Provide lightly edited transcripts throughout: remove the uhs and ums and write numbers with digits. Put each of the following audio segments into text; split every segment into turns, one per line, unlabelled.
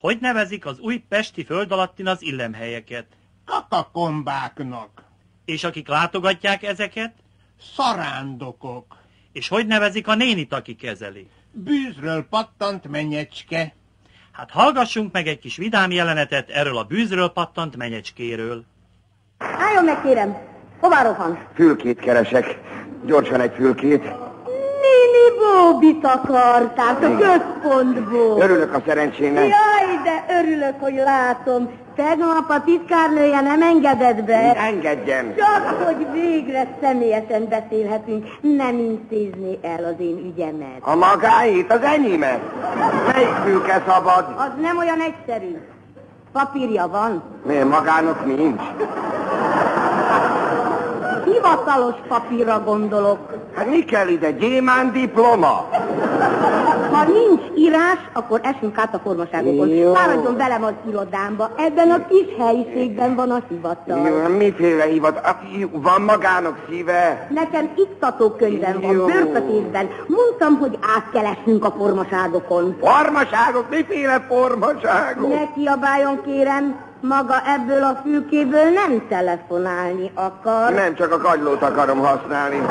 Hogy nevezik az új pesti földalattin az illemhelyeket?
Katakombáknak.
És akik látogatják ezeket?
Szarándokok.
És hogy nevezik a nénit, aki kezeli?
Bűzről pattant menyecske.
Hát hallgassunk meg egy kis vidám jelenetet erről a bűzről pattant menyecskéről.
Álljon meg, kérem! Hová rohan?
Fülkét keresek. Gyorsan egy fülkét.
Néni Bóbit akartál, a központból.
Örülök a szerencsének.
Jaj, de örülök, hogy látom. Tegnap a titkárnője nem engedett be.
Engedjen.
Csak, hogy végre személyesen beszélhetünk, nem intézni el az én ügyemet.
A magáét, az enyémet. Melyik fülke szabad?
Az nem olyan egyszerű. Papírja van?
Miért magának nincs?
Hivatalos papírra gondolok.
Hát mi kell ide? Gyémán diploma?
Ha nincs írás, akkor esünk át a formaságokon.
Jó.
Fáradjon velem az irodámba. Ebben a kis helyiségben van a hivatal.
Jó, miféle hivat? Van magának szíve?
Nekem iktatókönyvem van,
Jó.
bőrkötésben. Mondtam, hogy át kell esnünk a formaságokon.
Formaságok? Miféle formaságok?
Ne kiabáljon, kérem, maga ebből a fülkéből nem telefonálni akar.
Nem, csak a kagylót akarom használni.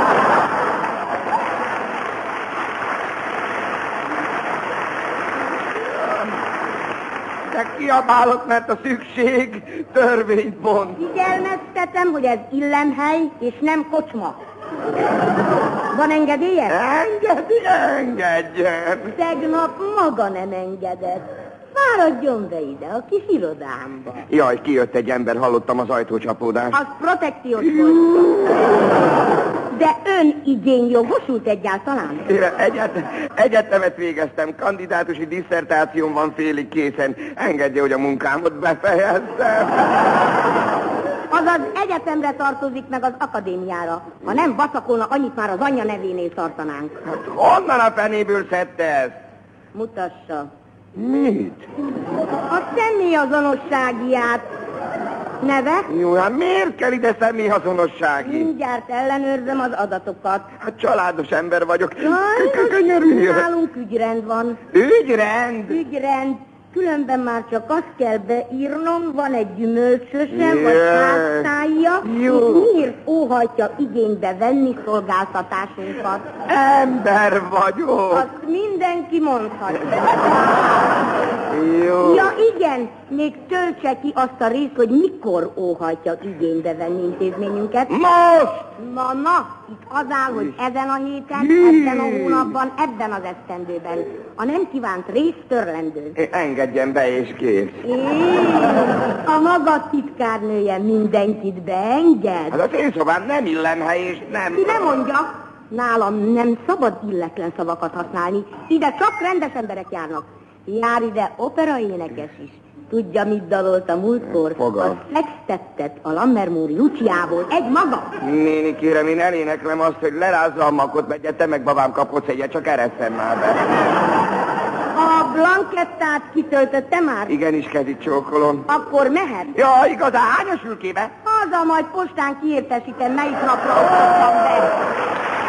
De kiabálok, mert a szükség törvényt mond.
Figyelmeztetem, hogy ez illemhely, és nem kocsma. Van engedélye?
Engedjen.
Tegnap maga nem engedett. Fáradjon be ide, a kis irodámba.
Jaj, kijött egy ember, hallottam az ajtócsapódást.
Az protekciós volt. De ön igény jogosult egyáltalán?
Egyetemet végeztem, kandidátusi disszertációm van félig készen. Engedje, hogy a munkámat befejezzem.
Az az egyetemre tartozik, meg az akadémiára. Ha nem vacakolna, annyit már az anyja nevénél tartanánk.
Hát honnan a fenéből szedte ezt?
Mutassa.
Mit?
A személyazonosságiát. Neve?
Jó, hát miért kell ide személyazonossági?
Mindjárt ellenőrzöm az adatokat.
Hát családos ember vagyok.
Jaj,
Könyörüljön.
nálunk ügyrend van.
Ügyrend?
Ügyrend. Különben már csak azt kell beírnom, van egy gyümölcsöse,
Jaj.
vagy háztája,
Jó.
és miért óhajtja igénybe venni szolgáltatásunkat.
Ember vagyok.
Azt mindenki mondhatja.
Jó.
Ja igen, még töltse ki azt a részt, hogy mikor óhajtja igénybe venni intézményünket.
Most!
Na, itt az áll, hogy ezen a héten, ebben a hónapban, ebben az esztendőben. A nem kívánt rész törlendő.
Engedjen be és kész.
A maga titkárnője mindenkit beenged.
Hát az én szobám nem illemhely és nem...
Ki nem mondja, nálam nem szabad illetlen szavakat használni. Ide csak rendes emberek járnak. Jár ide operaénekes is. Tudja, mit dalolt a múltkor?
Fogalm.
A Sextettet a Lammermoor Luciából. Egy maga.
Néni, kérem, én eléneklem azt, hogy lerázza a makot, megye, te meg babám kapkodsz egyet, csak ereszem már be.
A blankettát kitöltötte már?
Igenis, kezit csókolom.
Akkor mehet?
Ja, igazán, hányos fülkébe?
Haza, majd postán kiértesítem, melyik napra osztottam be.